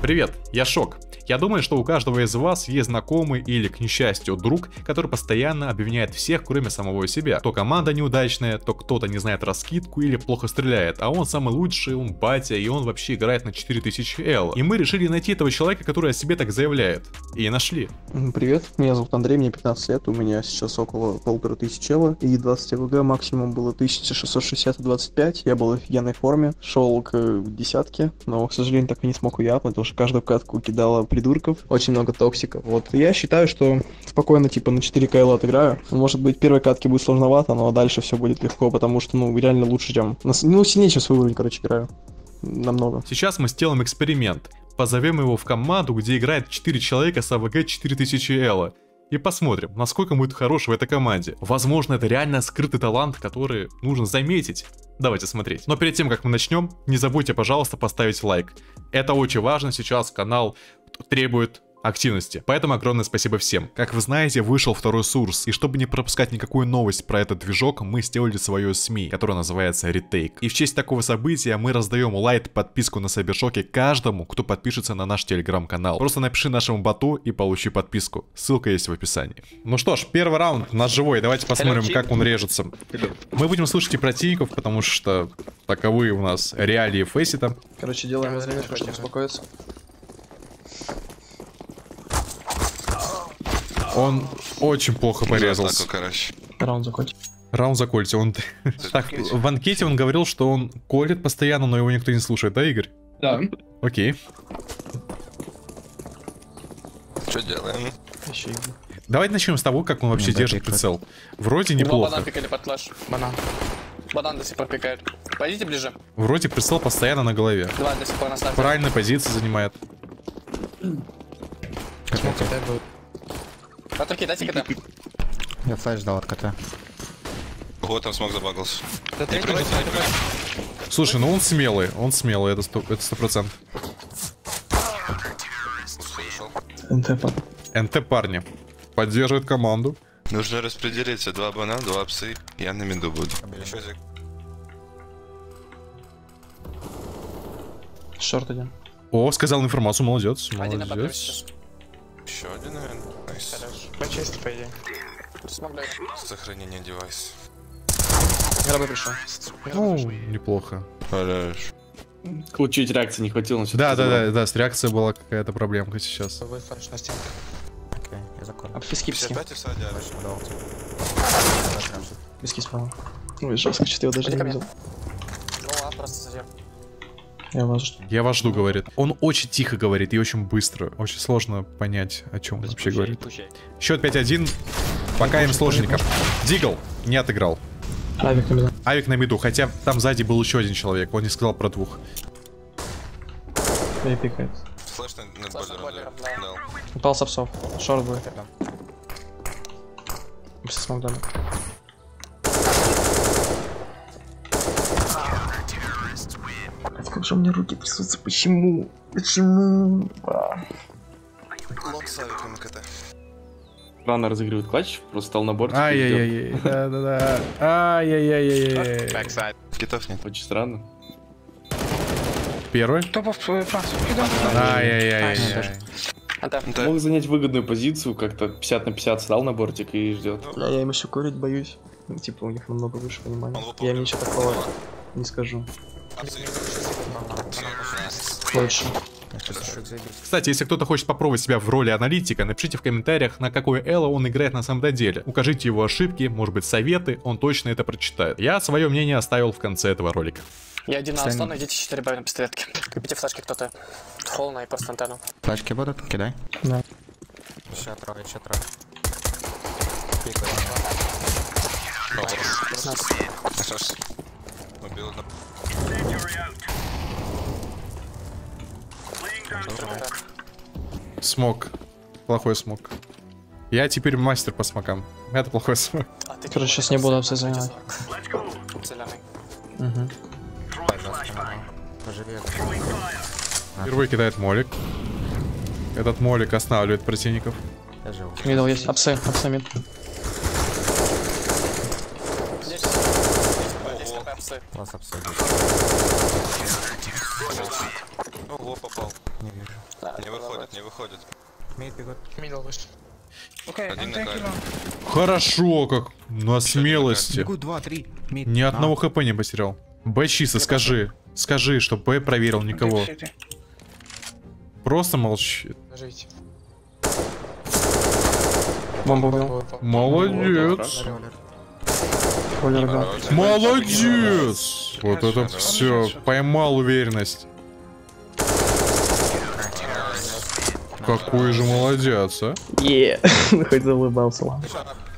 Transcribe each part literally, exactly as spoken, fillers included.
Привет, я Шок. Я думаю, что у каждого из вас есть знакомый или, к несчастью, друг, который постоянно обвиняет всех, кроме самого себя. То команда неудачная, то кто-то не знает раскидку или плохо стреляет, а он самый лучший, он батя, и он вообще играет на четыре тысячи эл. И мы решили найти этого человека, который о себе так заявляет. И нашли. Привет, меня зовут Андрей, мне пятнадцать лет, у меня сейчас около полутора тысяч эла и двадцать АВГ, максимум было тысяча шестьсот шестьдесят и двадцать пять, я был в офигенной форме, шел к десятке, но, к сожалению, так и не смог уяпнуть, потому что каждую катку кидала придурков, очень много токсиков. Вот, я считаю, что спокойно, типа, на четыре ка эл отыграю. Может быть, первой катки будет сложновато, но дальше все будет легко, потому что, ну, реально лучше, чем... Ну, сильнее, чем свой уровень, короче, играю. Намного. Сейчас мы сделаем эксперимент. Позовем его в команду, где играет четыре человека с АВГ четыре тысячи эла. И посмотрим, насколько будет хорош в этой команде. Возможно, это реально скрытый талант, который нужно заметить. Давайте смотреть. Но перед тем, как мы начнем, не забудьте, пожалуйста, поставить лайк. Это очень важно, сейчас канал требует активности. Поэтому огромное спасибо всем. Как вы знаете, вышел второй Source, и чтобы не пропускать никакую новость про этот движок, мы сделали свое СМИ, которое называется Retake. И в честь такого события мы раздаем лайт подписку на Сайбершоке каждому, кто подпишется на наш телеграм-канал. Просто напиши нашему боту и получи подписку. Ссылка есть в описании. Ну что ж, первый раунд у нас живой. Давайте посмотрим, как он режется. Мы будем слушать и противников, потому что таковы у нас реалии фейсита. Короче, делаем заметку, чтобы успокоиться. Он очень плохо порезался. Раунд закончить. Раунд закольте. Он... Так, в анкете он говорил, что он колет постоянно, но его никто не слушает, да, Игорь? Да. Окей. Что делаем? Давайте начнем с того, как он вообще Ну, держит да, прицел. Вроде Два неплохо. банана пикали под флеш. Банан. Банан до сих пор пикает. Пойдите ближе. Вроде прицел постоянно на голове. Два до сих пор на старте. Правильная позиция занимает. Патруки, дайте КТ. Я флеш дал от КТ. Вот там смог забагался. Да третий, прыгай, третий, прыгай. Слушай, ну он смелый, он смелый, это сто процентов. Услышал. НТ, НТ парни. Поддерживает команду. Нужно распределиться. Два банана, два псы. Я на миду буду. Еще зиг. шорт один. О, сказал информацию, молодец. Один на покрыве Молодец. сейчас. Еще один, наверное. Найс. Хорош. Почисти, по идее. Смог дать. Сохранение девайса. Гробы пришел. Ну, неплохо. Хорош. Чуть реакции не хватило. но Да, всё-таки да, забрал. да, да, с реакцией была какая-то проблемка сейчас. Вы флеш на стенке. Окей, я закон. А писки, писки. пятьдесят пять и садя. Дал. Писки справа. Ой, жестко, что-то я даже Иди не ко мне. видел. Ну а, просто зазер. Я вас жду. Я вас жду, говорит. Он очень тихо говорит и очень быстро. Очень сложно понять, о чем он вообще говорит. Счет пять один. Пока им сложненько. Дигл не отыграл. Авик на меня. Авик на миду, хотя там сзади был еще один человек. Он не сказал про двух. Перепикает. Флэш на на Флэш на бойлер бойлер, дал. да. Дал. Упал с апсов. Шорт будет. Все смог дали. Как же у меня руки трясутся? Почему? Почему? Лок с авиком на КТ. Рано разыгрывает клатч, просто стал на борте. Ай-яй-яй. Да-да-да. Ай-яй-яй-яй. Китов нет. Очень странно. Первый. Топов Франц. Ай-яй-яй-яй. Антон. Да. Мог занять выгодную позицию, как-то пятьдесят на пятьдесят стал на бортик и ждет. А я им еще курить боюсь. Ну, типа, у них намного выше понимания. Он в Я им упор. ничего такого не скажу. Абсы. Больше. Кстати, если кто-то хочет попробовать себя в роли аналитика, напишите в комментариях, на какой эло он играет на самом деле. Укажите его ошибки, может быть советы, он точно это прочитает. Я свое мнение оставил в конце этого ролика. Я один на Астон, идите четыре бай на пистолетке. Купите флешки кто-то. Холна и просто антенну. Флешки будут? Кидай. Да. Еще трое, еще трое. Хорош. Убил одного. Смог. Плохой смог. Я теперь мастер по смокам. Это плохой смог. А ты Короче, сейчас не буду все занимать. Зеленый. Угу. Поживет. Впервые кидает молик. Этот молик останавливает противников. Я жил. Видел, есть. Апсы, апсы мид. Здесь. Здесь КП апсы. Вас обсудить. Ого, попал. Не вижу. Не выходит, не выходит. Мид бегут. Мидл вышел. Окей, Один на I'm камере. taking Хорошо, как на смелости. Бегут два, три. Мид. Ни А, одного хп не потерял. Б чисто, скажи. Скажи, что Б проверил никого. City. Просто молчи. Жить. Бомба убил. Молодец. револьвер. Роллер убил. Молодец. Вот это все. Поймал уверенность. Какой же молодец, а? Е, хоть заулыбался, ладно.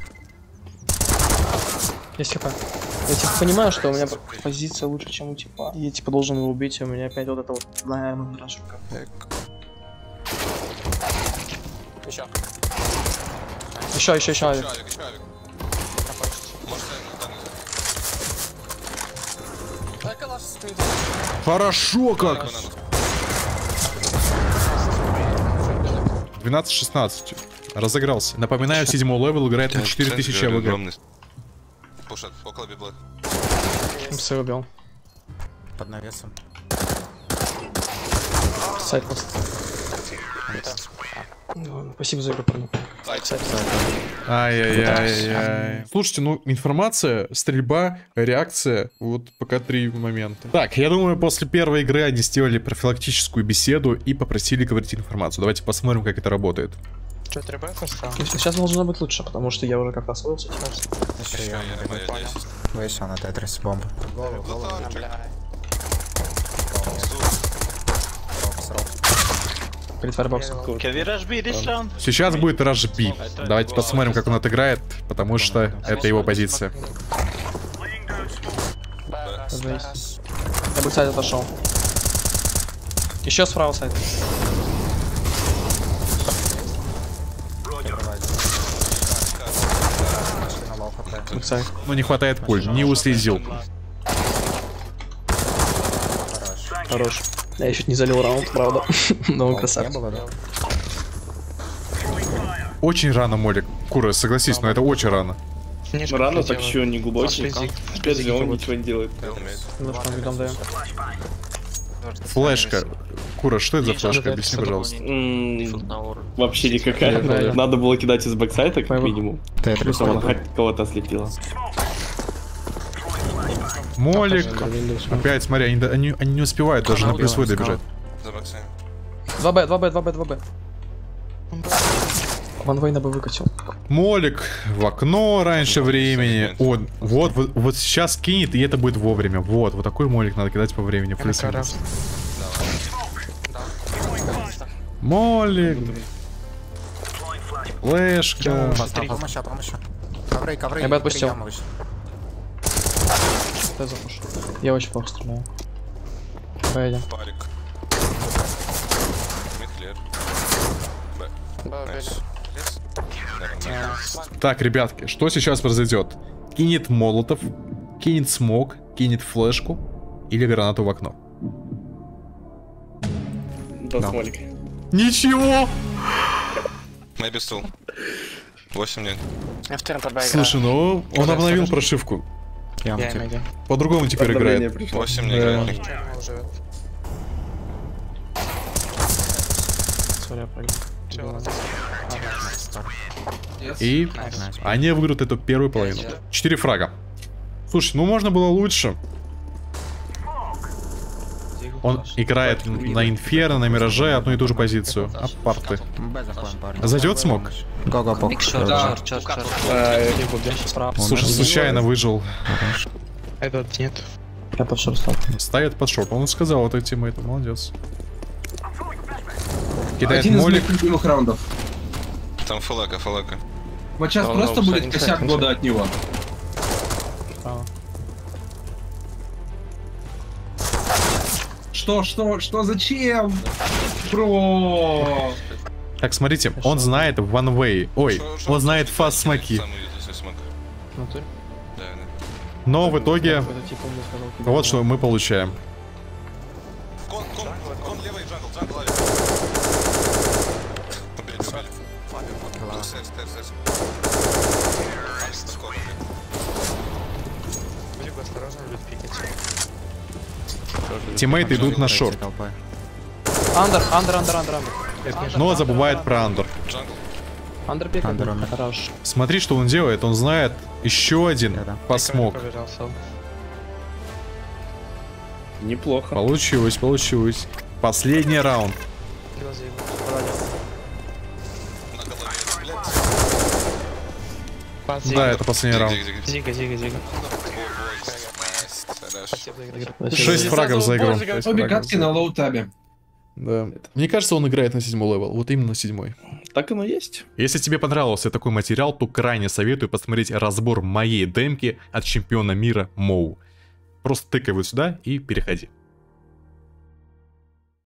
Я типа, я типа понимаю, что у меня позиция лучше, чем у типа. Я типа должен его убить, а у меня опять вот это вот, наверное, дрожка. Еще. Еще, еще, еще. Человек, человек. Может, Дай калаш стоит. Хорошо как. двенадцать шестнадцать. Разыгрался. Напоминаю, седьмой левел играет на четыре тысячи АВГ. Пушат, около библы. Все убил. Под навесом. Сайт пост. Ну, спасибо за игру, парни. Сайт. Ай-яй-яй-яй. Слушайте, ну, информация, стрельба, реакция, вот пока три момента. Так, я думаю, после первой игры они сделали профилактическую беседу и попросили говорить информацию. Давайте посмотрим, как это работает. Что, требует осталось? Сейчас должно быть лучше, потому что я уже как освоился сейчас. Прием. Вышел на тетрис бомба. А, бля. Перед фаербоксом. Сейчас будет Rush B. Давайте посмотрим, как он отыграет, потому что это его позиция. Здесь. Я бы, кстати, отошел. Еще справа сайт. Сайт. Ну, не хватает пуль, не уследил. Хорош. Я чуть не залил раунд, правда. Но он Не красавец. было, да? Очень рано, Молик. Кура, согласись, но это очень рано. Ну, рано, так еще не глубокий. Опять же, он ничего не делает. Ну что, видом даем. Флешка. Кура, что это за флешка? Объясни, пожалуйста. М, Вообще никакая. Да. Надо было кидать из бэксайта, как Моего. минимум. Тетрис. Чтобы она хоть кого-то ослепила. Молик. Опять, смотри, они, они, они не успевают даже на плюсовой добежать. За боксами. два бэ, два бэ, два бэ, два бэ. Ванвей на бы выкатил. Молик в окно раньше времени. О, вот, вот, вот сейчас кинет, и это будет вовремя. Вот, вот такой молик надо кидать по времени. Плюс-минус. Молик. Флешка. Помощь, помощь. Ковры, ковры. Я бы отпустил. прием выше. Я запушу. Я очень плохо стреляю. Поедем. Парик. Мидлер. Б. Найс. Так, ребятки, что сейчас произойдет? Кинет молотов, кинет смог, кинет флешку или гранату в окно? Да, смолик. Ничего! Maybe стул. восемь нет. Я вторым под бай Слушай, ну он обновил прошивку. Я Я мотив. имею. По-другому теперь Обновление играет. пришло. восемь не Да. играет никто. Сори, я прыгну. И они выиграют эту первую половину. Четыре фрага. Слушай, ну можно было лучше. Он играет на Инферно, на Мираже одну и ту же позицию. Апарты. Б заходим, парни. Зайдет смог? Го-го, бок. Справа. Слушай, случайно выжил. Этот нет. Я под шор стал. Ставит под шоп. Он сказал это тиммейту, молодец. Кидает Один из молик. моих любимых раундов. Там фалака, фалака. Вот сейчас Ну, просто ну, будет кстати, косяк кстати. года от него. Справа. Что, что, что, зачем? Бро. Так, смотрите, он знает one way. Ой, Шо- шо- он знает шо- fast смоки. Самый юзающий смог. Ну ты? Да, да. Но в итоге Какой-то тип мне сказал, кидай. вот что мы получаем. Кон, кон, кон левый, джангл, джангл левый. Убили, убили. Стейрс, стейрс, стейрс. Скоро, блин. Либо осторожно, будет пикать. Тиммейты идут на шорт. Толпой. Андер, андер, андер, андер, андер. Но забывает про андер. Андер пик. Андер, андер. Хорош. Смотри, что он делает. Он знает еще один Да-да. посмок. Неплохо. Получилось, получилось. Последний раунд. Да, это последний раунд. Зига, зига, зига. Шесть фрагов за игру. Обе катки на лоу-табе. Да. Мне кажется, он играет на седьмой левел. Вот именно на седьмой. Так оно есть. Если тебе понравился такой материал, то крайне советую посмотреть разбор моей демки от чемпиона мира Моу. Просто тыкай вот сюда и переходи.